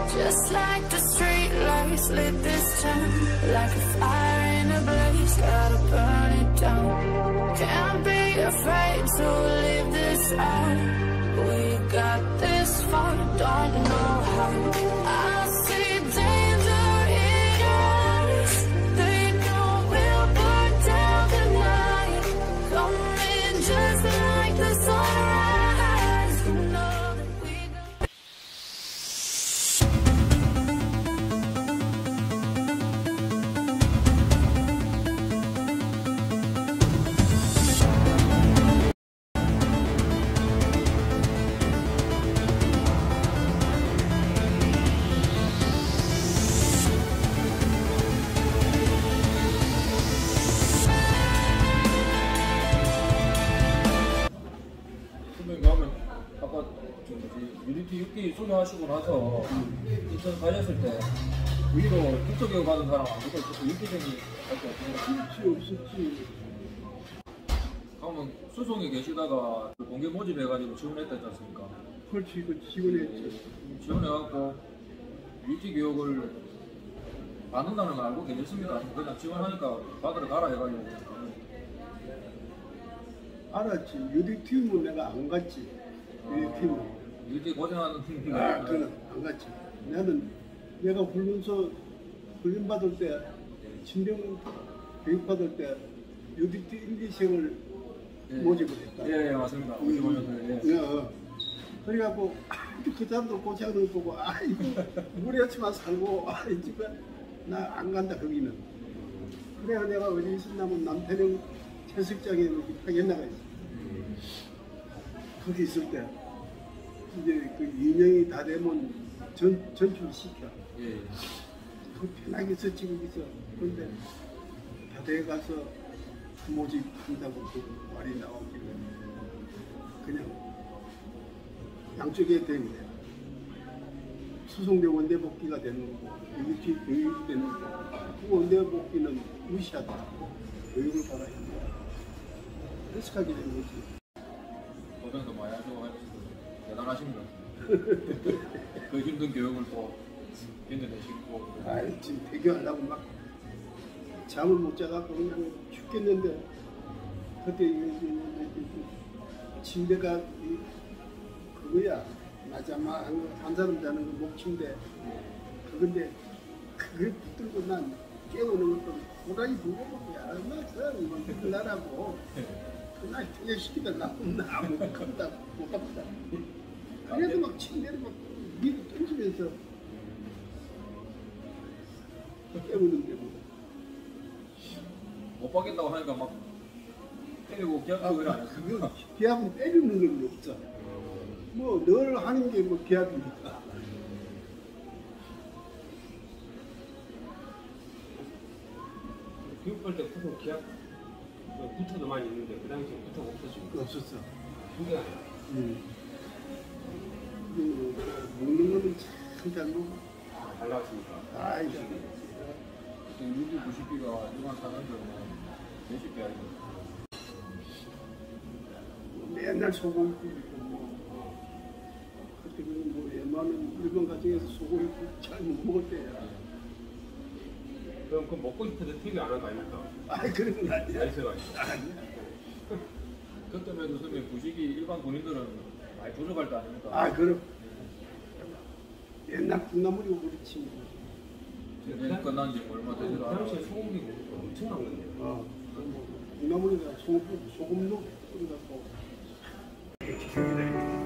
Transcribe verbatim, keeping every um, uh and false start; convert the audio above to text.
Just like the street lights lit this town, like a fire in a blaze, gotta burn it down. Can't be afraid to leave this out. We got this far, don't know how. I see danger in your eyes. They know we'll burn down the night. Coming just like the sunrise. You know that we got 그러면 아까 저 뭐지 유니티 육 기 소개하시고 나서 인천 가셨을 때 위로 국토교육 받은 사람 안 누가 있었어? 육 기생이 밖에 없었나? 없었지 없었지. 그러면 수송에 계시다가 공개 모집해가지고 지원했다 했지 않습니까? 그렇지, 그 지원했지. 지원해갖고 유티 교육을 받는다는 걸 알고 계셨습니다. 그냥 지원하니까 받으러 가라 해가지고 알았지. 유디팀은 내가 안 갔지. 유디팀은. 유티 고생하는 아, 그는 안 갔지. 나는 내가 훈련소 훈련 받을 때, 진정 교육 받을 때 유디티 일, 이생을 예. 모집을 했다. 예, 예 맞습니다. 오십오 년도에 예. 어. 그래갖고 그 사람들 고생하는 거 보고 아 이거 무리하지만 살고 아 이 집에 나 안 간다 거기는. 그래야 내가 어디 있었냐면 남태령 채석장에 파견 나가 있어. 거기 있을 때 이제 그 인형이 다 되면 전 전출 시켜. 예. 그 편하게 있었지 거기서. 그런데 다 돼 가서 모집한다고 그 말이 나오길래 그냥 양쪽에 되면 수송대 원대 복귀가 되는 거고 유니티 교육이 되는 거고 그 원대 복귀는 무시하다. 교육을 받아야 한다. 그래서 가게 된 거지. 고생도 많이 하시고 대단하십니다. 그 힘든 교육을 또 견뎌내시고. 아, 지금 대교하려고 막 잠을 못 자갖고 그냥 죽겠는데 그때 이, 이, 이, 이, 침대가 이, 그거야. 맞아, 막 한 사람 자는 거 목침대. 그건데 그걸 붙들고 난 깨우는 것도 고라니 불고먹고 야 얼마나 이건 끝나라고. 그날 퇴직시키다 나쁜 나 아무 큰다 못 봤다. 그래도 막 침대를 막 위로 던지면서 깨우는데 뭐. 못 받겠다고 하니까 막 때리고 기합하고 그래 안 했어요? 그거 기합은 때리는 건 없어. 뭐 늘 하는 게 뭐 기합이니까. 교육할 때 부터 기합 부터도 많이 있는데 그 당시에 부터가 없었죠. 없었어. 그게 아니야. 응. 그 먹는 거는 참 잘 먹어. 아, 잘 나왔습니까? 아이, 그때 유디 구십 기가 이만 사는 거는 몇십 개 아니고 맨날 소고기 굽고 뭐. 그때 뭐 웬만하면 일본 가정에서 소고기 잘 못 먹을 때야. 그럼 그 먹고 싶어도 티비 안 한 거 아닙니까? 아이 그런 건 아니야. 알겠어가지고. 아니야. 그때만 해도 선생님 구식이 일반 군인들은 많이 부족할 때 아닙니까? 아 그럼 옛날 콩나물이고 그렇지. 지금 끝난 지 얼마 되지도 그 않아. 당시에 소고기 엄청난 건데. 어. 콩나물이가 소금 소금 넣고 끓여갖고.